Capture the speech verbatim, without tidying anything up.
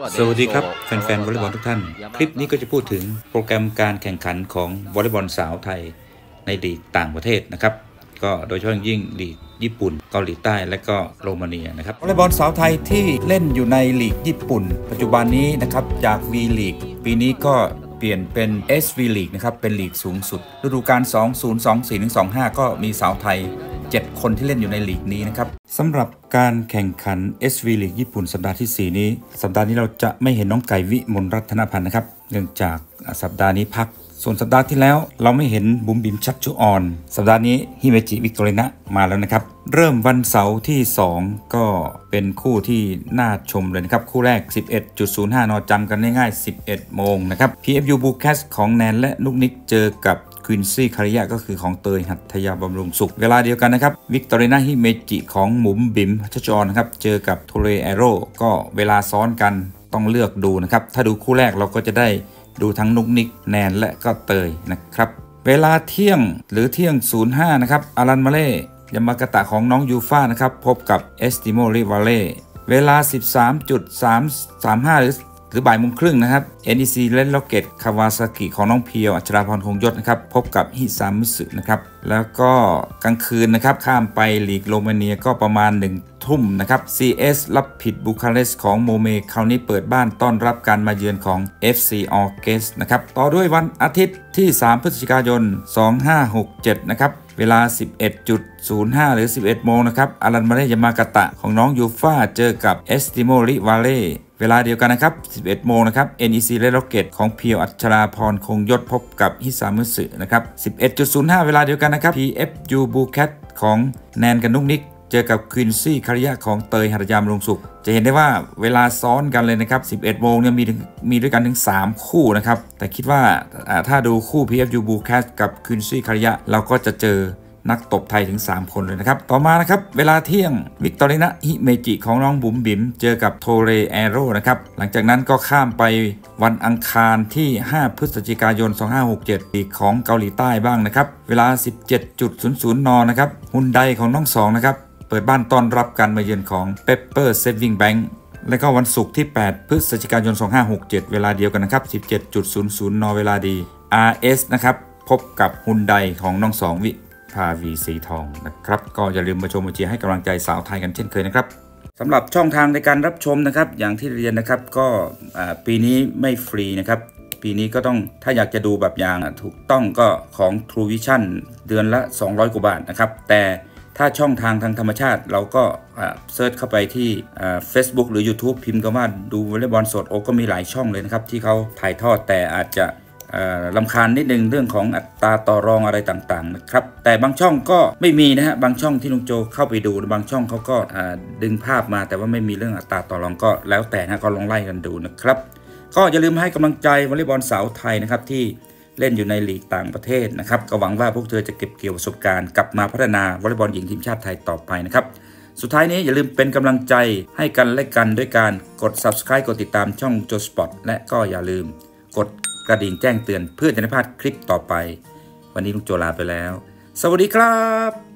สวัสดีครับแฟนๆวอลเลย์บอลทุกท่านคลิปนี้ก็จะพูดถึงโปรแกรมการแข่งขันของวอลเลย์บอลสาวไทยในลีกต่างประเทศนะครับก็โดยเฉพาะยิ่งลีกญี่ปุ่นเกาหลีใต้และก็โรมาเนียนะครับวอลเลย์บอลสาวไทยที่เล่นอยู่ในลีกญี่ปุ่นปัจจุบันนี้นะครับจาก V League ปีนี้ก็เปลี่ยนเป็น เอส วี League นะครับเป็นลีกสูงสุดฤดูกาล สองพันยี่สิบสอง ถึง สองพันยี่สิบห้า ก็มีสาวไทยเจ็ดคนที่เล่นอยู่ในลีกนี้นะครับสำหรับการแข่งขัน เอส วี League ญี่ปุ่นสัปดาห์ที่สี่นี้สัปดาห์นี้เราจะไม่เห็นน้องไก่วิมลรัตนพันธ์นะครับเนื่องจากสัปดาห์นี้พักส่วนสัปดาห์ที่แล้วเราไม่เห็นบุ๋มบิ๋มชัชชุออนสัปดาห์นี้ฮิเมจิวิกตอรินะมาแล้วนะครับเริ่มวันเสาร์ที่สองก็เป็นคู่ที่น่าชมเลยนะครับคู่แรก สิบเอ็ดจุดศูนย์ห้า นจำกันง่ายๆสิบเอ็ดโมงนะครับ พี เอฟ ยู Bullcats ของแนนและนุกนิกเจอกับควินซี่คาริยะก็คือของเตยหัตถยาบำรุงสุขเวลาเดียวกันนะครับวิกตอรินาฮิเมจิของหมุมบิ๋มชัชชุออนนะครับเจอกับโทเรแอโร่ก็เวลาซ้อนกันต้องเลือกดูนะครับถ้าดูคู่แรกเราก็จะได้ดูทั้งนุกนิกแนนและก็เตยนะครับเวลาเที่ยงหรือเที่ยงศูนย์ห้านะครับอารันมาเล่ยามากาตะของน้องยูฟ่านะครับพบกับเอสติโมริวาเล่เวลา สิบสามจุดสามสามห้า หรือหรือบ่ายโมงครึ่งนะครับ เอ็น อี ซี เล่นล็อกเก็ตคาวาซากิของน้องเพียวอัชราพรคงยศนะครับพบกับฮิซามุสึนะครับแล้วก็กลางคืนนะครับข้ามไปลีกโรมาเนียก็ประมาณหนึ่งทุ่มนะครับ ซี เอส รับผิดบูคาเรสต์ของโมเมคราวนี้เปิดบ้านต้อนรับการมาเยือนของ เอฟ ซี ออร์เกสนะครับต่อด้วยวันอาทิตย์ที่สามพฤศจิกายนสองพันห้าร้อยหกสิบเจ็ดนะครับเวลา สิบเอ็ดจุดศูนย์ห้า หรือ สิบเอ็ดโมงนะครับอารันมาเล่ยามากาตะของน้องยูฟ่าเจอกับเอสติโมริวาเล่เวลาเดียวกันนะครับ สิบเอ็ดโมงนะครับ เอ็น อี ซี เล่นล็อกเก็ตของเพียวอัชราพรคงยศพบกับฮิซามุสึนะครับ สิบเอ็ดจุดศูนย์ห้า เวลาเดียวกันนะครับ พี เอฟ ยู Bullcats ของแนนกับนุกนิกเจอกับควินซี่คาริยะของเตยหัตถยาบำรุงสุขจะเห็นได้ว่าเวลาซ้อนกันเลยนะครับ สิบเอ็ดโมงเนี่ยมีมีด้วยกันถึงสามคู่นะครับแต่คิดว่าถ้าดูคู่ พี เอฟ ยู Bullcats กับควินซี่คาริยะเราก็จะเจอนักตบไทยถึงสามคนเลยนะครับต่อมานะครับเวลาเที่ยงวิกตอรินะฮิเมจิของน้องบุ๋มบิ๋มเจอกับโทเรแอโร่นะครับหลังจากนั้นก็ข้ามไปวันอังคารที่ห้าพฤศจิกายนสองพันห้าร้อยหกสิบเจ็ดลีกของเกาหลีใต้บ้างนะครับเวลา สิบเจ็ดจุดศูนย์ศูนย์ นนะครับฮุนไดของน้องสองนะครับเปิดบ้านต้อนรับการมาเยือนของเปปเปอร์เซฟวิ่งแบงค์และก็วันศุกร์ที่แปดพฤศจิกายนสองพันห้าร้อยหกสิบเจ็ดเวลาเดียวกันนะครับ สิบเจ็ดจุดศูนย์ศูนย์ นเวลาดี อาร์ เอส นะครับพบกับฮุนไดของน้องสองวิภาวีสีทองนะครับก็อย่าลืมมาชมมาเชียร์ให้กำลังใจสาวไทยกันเช่นเคยนะครับสำหรับช่องทางในการรับชมนะครับอย่างที่เรียนนะครับก็ปีนี้ไม่ฟรีนะครับปีนี้ก็ต้องถ้าอยากจะดูแบบอย่างถูกต้องก็ของ True Vision เดือนละสองร้อยกว่าบาทนะครับแต่ถ้าช่องทางทางธรรมชาติเราก็เซิร์ชเข้าไปที่ Facebook หรือ YouTube พิมพ์คำว่าดูวอลเลย์บอลสดโอ้ก็มีหลายช่องเลยนะครับที่เขาถ่ายทอดแต่อาจจะลำคาญนิดนึงเรื่องของอัตราต่อรองอะไรต่างๆนะครับแต่บางช่องก็ไม่มีนะฮะบางช่องที่ลุงโจเข้าไปดูบางช่องเขาก็ดึงภาพมาแต่ว่าไม่มีเรื่องอัตราต่อรองก็แล้วแต่นะก็ลองไล่กันดูนะครับก็อย่าลืมให้กำลังใจวอลเลย์บอลสาวไทยนะครับที่เล่นอยู่ในลีกต่างประเทศนะครับก็หวังว่าพวกเธอจะเก็บเกี่ยวประสบการณ์กลับมาพัฒนาวอลเลย์บอลหญิงทีมชาติไทยต่อไปนะครับสุดท้ายนี้อย่าลืมเป็นกำลังใจให้กันและกันด้วยการกด ซับสไครบ์ กดติดตามช่องโจสปอร์ตและก็อย่าลืมกดกระดิ่งแจ้งเตือนเพื่อจะไม่พลาดคลิปต่อไปวันนี้ลุงโจลาไปแล้วสวัสดีครับ